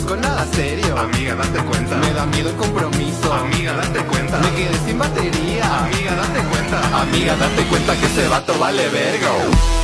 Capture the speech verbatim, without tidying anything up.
con nada serio. Amiga, date cuenta. Me da miedo el compromiso. Amiga, date cuenta. Me quedé sin batería. Amiga, date cuenta. Amiga, date cuenta que ese vato vale verga.